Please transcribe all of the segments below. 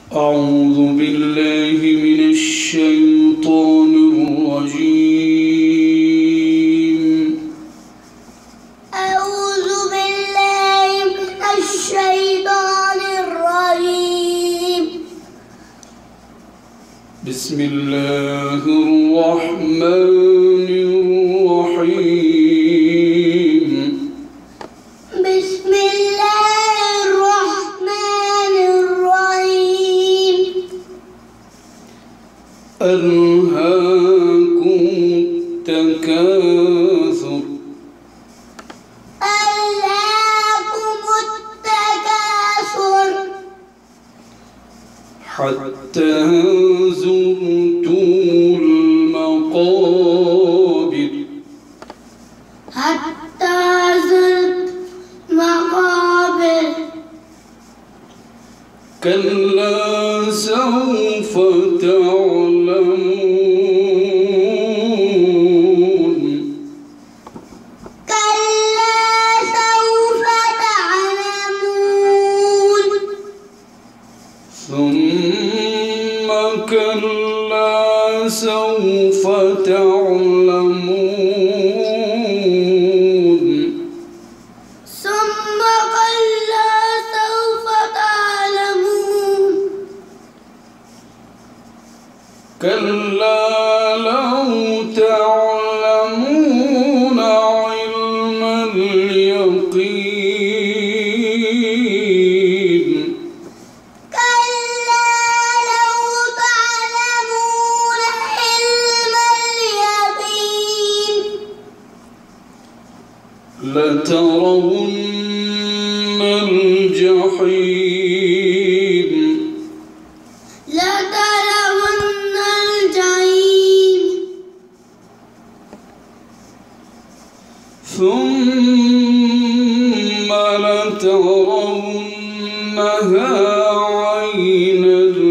أعوذ بالله من الشيطان الرجيم. أعوذ بالله من الشيطان الرجيم. بسم الله الرحمن الرحيم. بسم الله الرحمن الرحيم. ألهاكم التكاثر. ألهاكم التكاثر. حتى زرتم المقابر. حتى زرت مقابر. كلا سوف تعلمون. كلا سوف تعلمون. ثم كلا سوف تعلمون. ثم كلا سوف تعلمون. كلا لو تعلمون علم اليقين. كلا لو تعلمون علم اليقين. لترون الجحيم. لترون الجحيم. ثم لترونها عين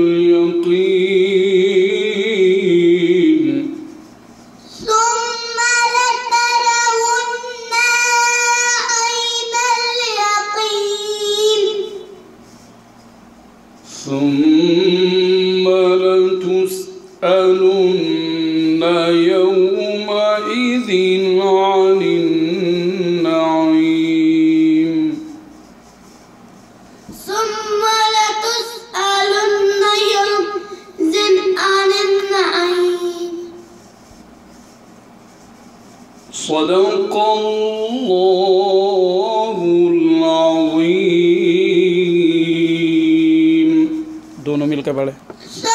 اليقين. ثم لترون عين اليقين. ثم لتسألن يومئذ عن النعيم. ثم لتسألن يومئذ عن النعيم. صدق الله العظيم. दोनों मिलकर पढ़े।